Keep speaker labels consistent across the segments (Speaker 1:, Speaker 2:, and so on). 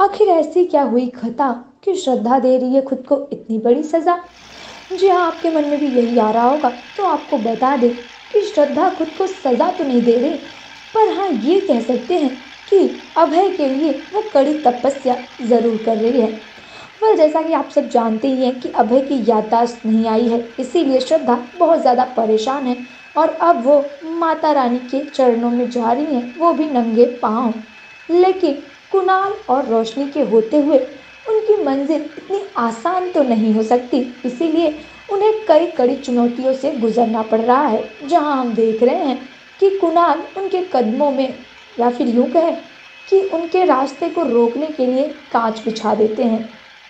Speaker 1: आखिर ऐसी क्या हुई खता कि श्रद्धा दे रही है खुद को इतनी बड़ी सजा। जी हाँ, आपके मन में भी यही आ रहा होगा, तो आपको बता दें कि श्रद्धा खुद को सजा तो नहीं दे रही, पर हाँ ये कह सकते हैं कि अभय के लिए वो कड़ी तपस्या जरूर कर रही है। वह जैसा कि आप सब जानते ही हैं कि अभय की याददाश्त नहीं आई है, इसीलिए श्रद्धा बहुत ज्यादा परेशान है और अब वो माता रानी के चरणों में जा रही हैं, वो भी नंगे पांव। लेकिन कुणाल और रोशनी के होते हुए उनकी मंजिल इतनी आसान तो नहीं हो सकती, इसीलिए उन्हें कई कड़ी चुनौतियों से गुजरना पड़ रहा है। जहां हम देख रहे हैं कि कुणाल उनके कदमों में, या फिर यूं कहें कि उनके रास्ते को रोकने के लिए कांच बिछा देते हैं।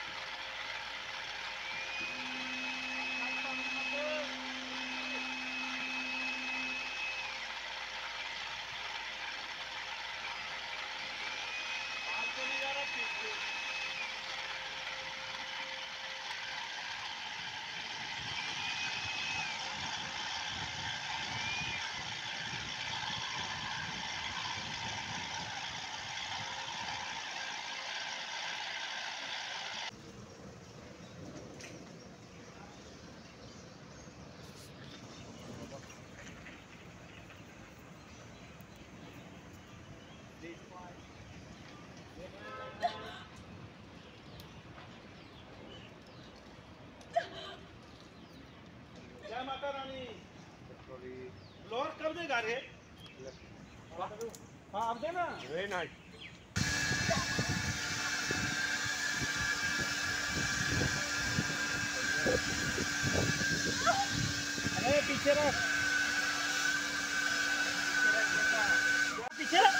Speaker 2: जय माता रानी। लोर कब देगा रे? हाँ अब देना। Very nice. अरे पीछे रख, पीछे रख।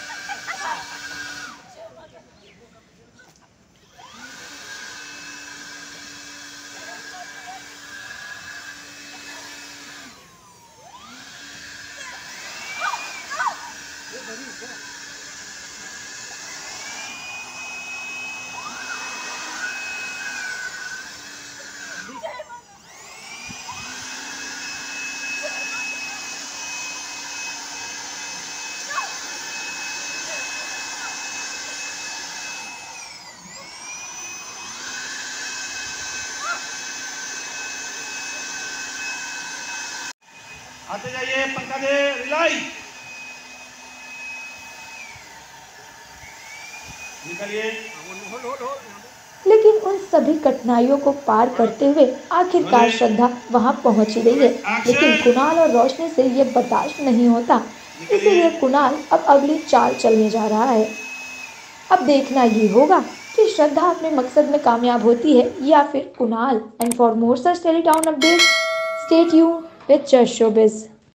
Speaker 2: आते जाइए, पंखा दे, रिलाई। निकलिए।
Speaker 1: लेकिन उन सभी कठिनाइयों को पार करते हुए आखिरकार श्रद्धा वहां पहुंच ही गई है। लेकिन कुणाल और रोशनी से ये बर्दाश्त नहीं होता, इसीलिए कुणाल अब अगली चाल चलने जा रहा है। अब देखना ये होगा कि श्रद्धा अपने मकसद में कामयाब होती है या फिर Kunal. And for more such telly town update, stay tuned with just showbiz.